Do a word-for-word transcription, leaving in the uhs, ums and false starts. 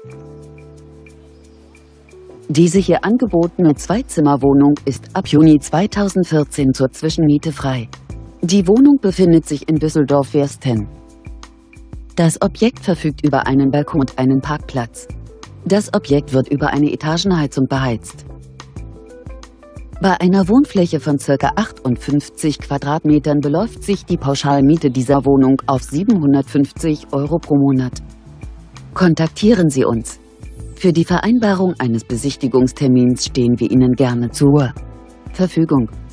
Diese hier angebotene Zweizimmerwohnung ist ab Juni zweitausendvierzehn zur Zwischenmiete frei. Die Wohnung befindet sich in Düsseldorf-Wersten. Das Objekt verfügt über einen Balkon und einen Parkplatz. Das Objekt wird über eine Etagenheizung beheizt. Bei einer Wohnfläche von ca. achtundfünfzig Quadratmetern beläuft sich die Pauschalmiete dieser Wohnung auf siebenhundertfünfzig Euro pro Monat. Kontaktieren Sie uns. Für die Vereinbarung eines Besichtigungstermins stehen wir Ihnen gerne zur Verfügung.